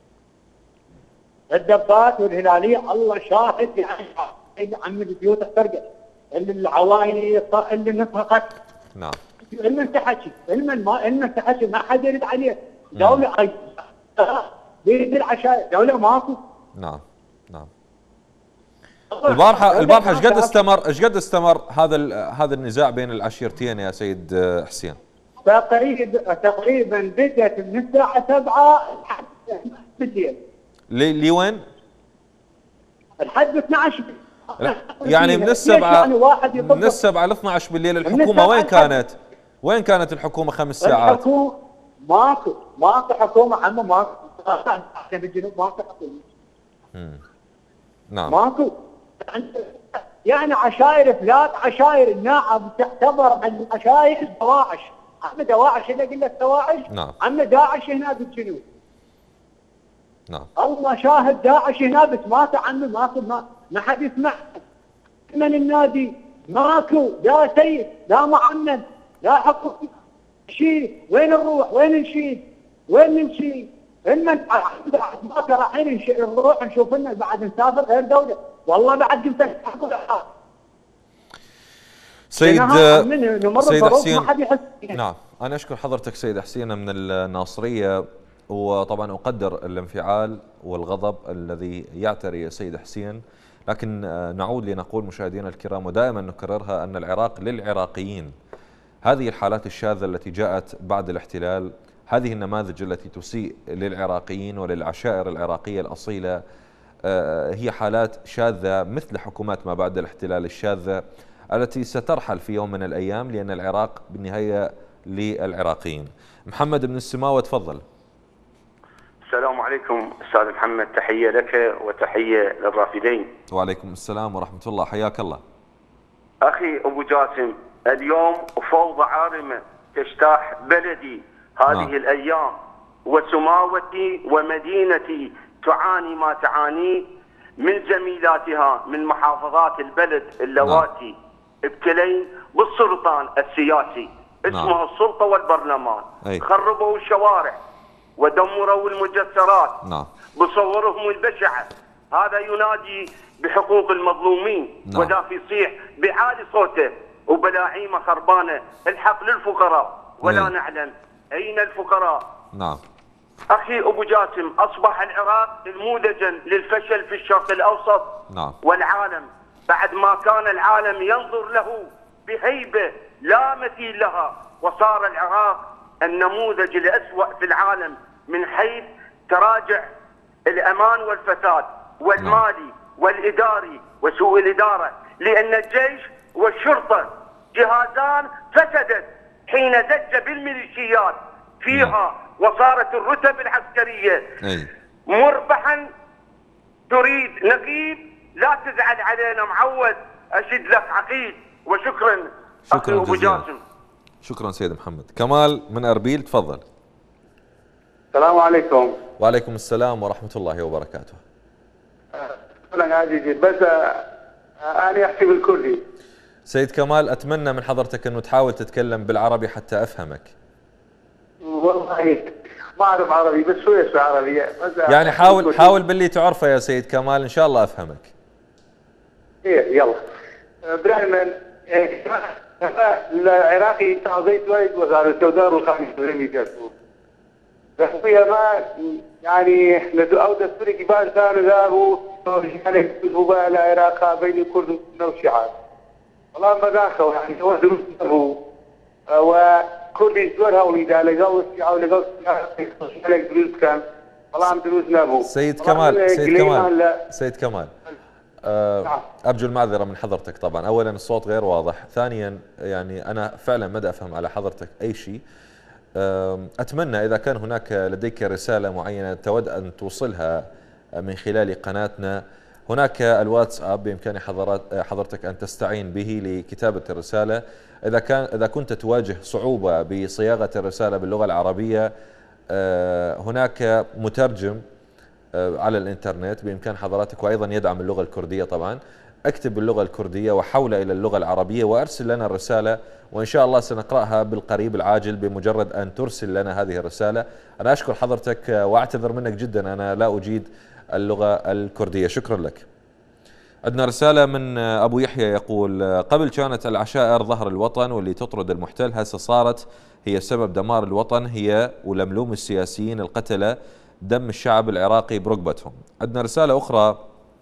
الدبات والهلالية الله شاهد يعني عم البيوت احترقت اللي العوائل اللي نفقت. نعم. علما انت حكي علما ما علما انت حكي ما حد يرد عليه. دولة اي بيد العشائر دولة ماكو. نعم نعم. البارحة البارحة ايش قد استمر ايش قد استمر هذا هذا النزاع بين العشيرتين يا سيد حسين؟ تقريبا تقريبا بدأت من الساعة سبعة لحد بالليل. لوين؟ لحد اثنعش يعني من السبعة يعني من السبعة ل اثنعش بالليل الحكومة وين كانت؟ وين كانت الحكومة خمس ساعات؟ الحكومة ماكو ماكو حكومة عمو ماكو احنا بالجنوب ماكو حكومة. نعم. ماكو يعني عشائر فلات عشائر الناعم تعتبر من عشائر دواعش. عم دواعش اللي قلت دواعش. نعم. عم داعش هنا بالجنوب. نعم. الله شاهد داعش هنا بس ماكو عمي ماكو ما, ما حد يسمع من النادي ماكو لا سيد لا معمم لا حكومة شيء. وين نروح؟ وين نشيد؟ وين نمشي؟ إما ماكو رايحين نروح نشوف لنا بعد نسافر غير دولة والله بعد قلت سيد سيد حسين. ما حد يحس. نعم أنا أشكر حضرتك سيد حسين من الناصرية، وطبعا أقدر الانفعال والغضب الذي يعتري سيد حسين، لكن نعود لنقول مشاهدينا الكرام ودائما نكررها أن العراق للعراقيين. هذه الحالات الشاذة التي جاءت بعد الاحتلال، هذه النماذج التي تسيء للعراقيين وللعشائر العراقية الأصيلة هي حالات شاذة مثل حكومات ما بعد الاحتلال الشاذة التي سترحل في يوم من الأيام، لأن العراق بالنهاية للعراقيين. محمد بن السماوة تفضل. السلام عليكم أستاذ محمد، تحية لك وتحية للرافدين. وعليكم السلام ورحمة الله، حياك الله. أخي أبو جاسم، اليوم فوضى عارمة تجتاح بلدي هذه نعم. الأيام، وسماوتي ومدينتي تعاني ما تعانيه من زميلاتها من محافظات البلد اللواتي نعم. ابتلين بالسلطان السياسي اسمه نعم. السلطة والبرلمان. أي. خربوا الشوارع ودمروا المجسرات نعم. بصورهم البشعة. هذا ينادي بحقوق المظلومين نعم. وذا يصيح بعالي صوته وبلاعيمه خربانه الحق للفقراء ولا أي. نعلم أين الفقراء. نعم. أخي أبو جاسم، أصبح العراق نموذجا للفشل في الشرق الأوسط نعم. والعالم، بعد ما كان العالم ينظر له بهيبة لا مثيل لها، وصار العراق النموذج الأسوأ في العالم من حيث تراجع الأمان والفساد والمالي نعم. والإداري وسوء الإدارة، لأن الجيش والشرطة جهازان فسدت حين دج بالميليشيات فيها نعم. وصارت الرتب العسكرية أي. مربحا تريد نقيب، لا تزعل علينا معود، أشد لك عقيد. وشكرا شكرا أبو جاسم. شكرا سيد محمد. كمال من أربيل تفضل. السلام عليكم. وعليكم السلام ورحمة الله وبركاته. أنا عزيزي بس أنا أحكي بالكردي. سيد كمال أتمنى من حضرتك أنه تحاول تتكلم بالعربي حتى أفهمك. والله ما أعرف عربي بس شوية شوية عربي. يعني حاول حاول باللي تعرفه يا سيد كمال إن شاء الله أفهمك. إيه يلا. برهمن العراقي تعزيت وايد وزارة السودان والخامس الرمي جالسوا. فيها ما يعني أو دستوري كبار كانوا ذابوا يعني يكتبوا العراق بين الكرد والشيعة. والله ما ذاكوا يعني هو دروس هو وكل يزورها وليدا لقوا الشيعة ولقوا الشيعة دروس كان والله عم دروس نابو. سيد كمال سيد كمال سيد كمال أرجو المعذرة من حضرتك. طبعا أولا الصوت غير واضح، ثانيا يعني أنا فعلا ما دا أفهم على حضرتك أي شيء. أتمنى إذا كان هناك لديك رسالة معينة تود أن توصلها من خلال قناتنا، هناك الواتساب بإمكان حضرتك أن تستعين به لكتابة الرسالة. إذا كان إذا كنت تواجه صعوبة بصياغة الرسالة باللغة العربية، هناك مترجم على الإنترنت بإمكان حضراتك، وأيضا يدعم اللغة الكردية. طبعا اكتب باللغة الكردية وحولها إلى اللغة العربية وأرسل لنا الرسالة، وإن شاء الله سنقرأها بالقريب العاجل بمجرد أن ترسل لنا هذه الرسالة. أنا أشكر حضرتك وأعتذر منك جدا، أنا لا أجيد اللغة الكردية. شكرا لك. عندنا رسالة من أبو يحيى يقول: قبل كانت العشائر ظهر الوطن واللي تطرد المحتل، هسه صارت هي سبب دمار الوطن، هي ولملوم السياسيين القتلة دم الشعب العراقي بركبتهم. عندنا رسالة أخرى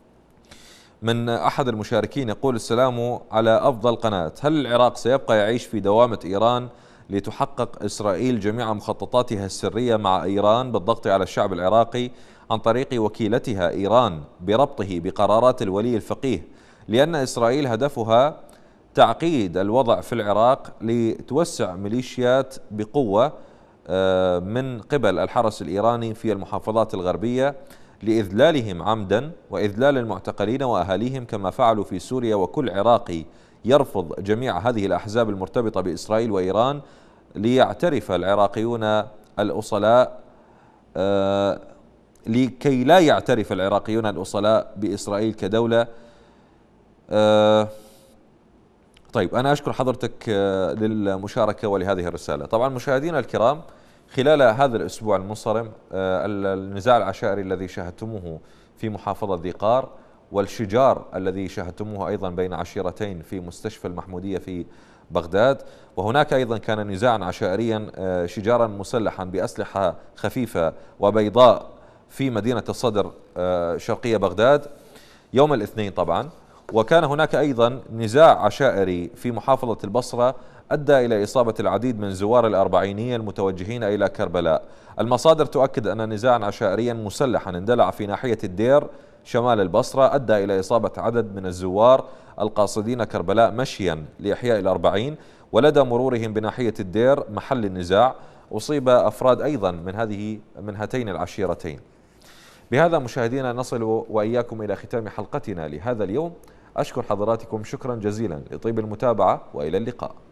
من أحد المشاركين يقول: السلام على أفضل قناة، هل العراق سيبقى يعيش في دوامة إيران لتحقق إسرائيل جميع مخططاتها السرية مع إيران بالضغط على الشعب العراقي عن طريق وكيلتها إيران بربطه بقرارات الولي الفقيه، لأن إسرائيل هدفها تعقيد الوضع في العراق لتوسع ميليشيات بقوة من قبل الحرس الإيراني في المحافظات الغربية لإذلالهم عمدا وإذلال المعتقلين وأهاليهم كما فعلوا في سوريا. وكل عراقي يرفض جميع هذه الأحزاب المرتبطة بإسرائيل وإيران ليعترف العراقيون الأصلاء آه لكي لا يعترف العراقيون الأصلاء بإسرائيل كدولة. آه طيب أنا أشكر حضرتك للمشاركة ولهذه الرسالة. طبعا مشاهدينا الكرام، خلال هذا الأسبوع المنصرم النزاع العشائري الذي شاهدتموه في محافظة ذي قار، والشجار الذي شاهدتموه أيضا بين عشيرتين في مستشفى المحمودية في بغداد، وهناك أيضا كان نزاعا عشائريا شجارا مسلحا بأسلحة خفيفة وبيضاء في مدينة الصدر شرقية بغداد يوم الاثنين طبعا. وكان هناك أيضا نزاع عشائري في محافظة البصرة أدى إلى إصابة العديد من زوار الأربعينية المتوجهين إلى كربلاء. المصادر تؤكد أن نزاعا عشائريا مسلحا اندلع في ناحية الدير شمال البصرة أدى إلى إصابة عدد من الزوار القاصدين كربلاء مشيا لإحياء الأربعين، ولدى مرورهم بناحية الدير محل النزاع أصيب أفراد أيضا من هذه من هاتين العشيرتين. بهذا مشاهدينا نصل وإياكم إلى ختام حلقتنا لهذا اليوم. أشكر حضراتكم شكرا جزيلا لطيب المتابعة وإلى اللقاء.